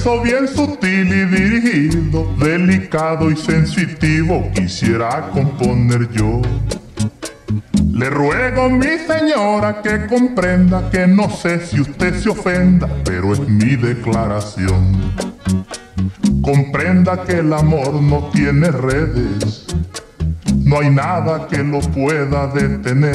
verso bien sutil y dirigido, delicado y sensitivo, quisiera componer yo. Le ruego, mi señora, que comprenda que no sé si usted se ofenda, pero es mi declaración. Comprenda que el amor no tiene redes, no hay nada que lo pueda detener.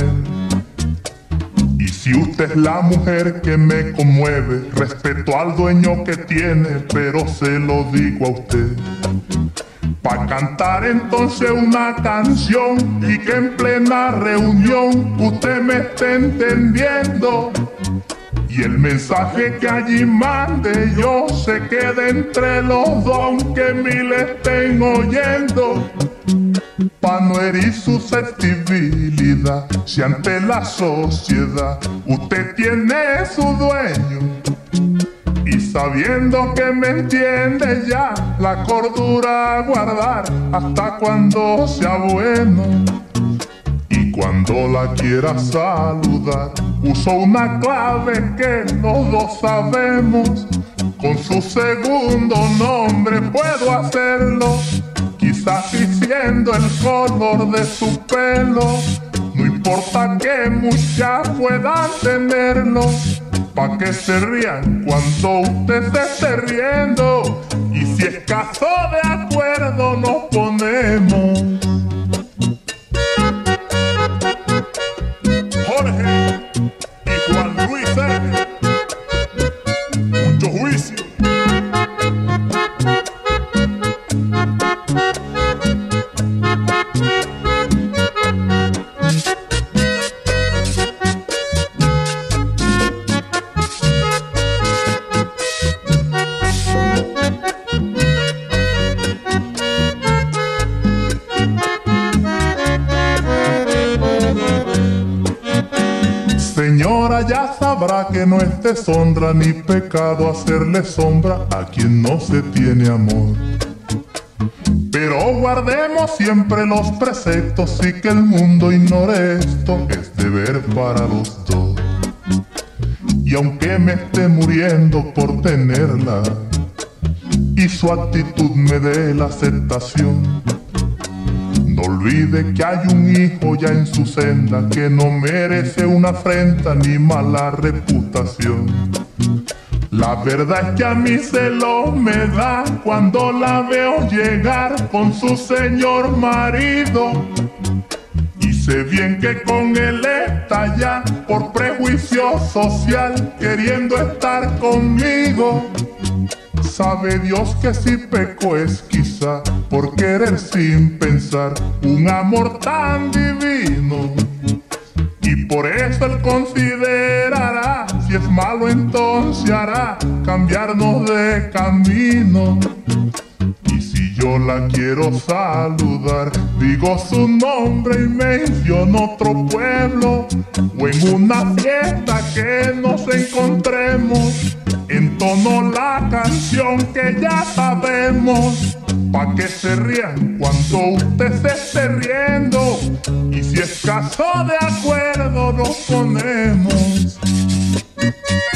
Y si usted es la mujer que me conmueve, respeto al dueño que tiene, pero se lo digo a usted. Pa' cantar entonces una canción y que en plena reunión usted me esté entendiendo. Y el mensaje que allí mande yo se quede entre los dos, aunque mil estén oyendo. Pa' no herir susceptibilidad, si ante la sociedad usted tiene su dueño, y sabiendo que me entiende ya, la cordura a guardar hasta cuando sea bueno. Y cuando la quiera saludar, uso una clave que los dos sabemos. Con su segundo nombre puedo hacerlo, quizás diciendo el color de su pelo. No importa que muchas puedan tenerlo, pa' que se rían cuando usted se esté riendo. Y si es caso de acuerdo nos ponemos. Jorge y Juan Luis Sergio, mucho juicio. Señora, ya sabrá que no es deshonra ni pecado hacerle sombra a quien no se tiene amor. Pero guardemos siempre los preceptos y que el mundo ignore esto, es deber para los dos. Y aunque me esté muriendo por tenerla y su actitud me dé la aceptación, no olvide que hay un hijo ya en su senda que no merece una afrenta ni mala reputación. La verdad es que a mí celo me da cuando la veo llegar con su señor marido. Y sé bien que con él está ya por prejuicio social queriendo estar conmigo. Sabe Dios que si peco es quizá por querer sin pensar un amor tan divino. Y por eso él considerará, si es malo entonces hará cambiarnos de camino. Y si yo la quiero saludar, digo su nombre y menciono otro pueblo, o en una fiesta que nos encontremos, entono la canción que ya sabemos, pa' que se rían cuando usted se esté riendo. Y si es caso de acuerdo nos ponemos.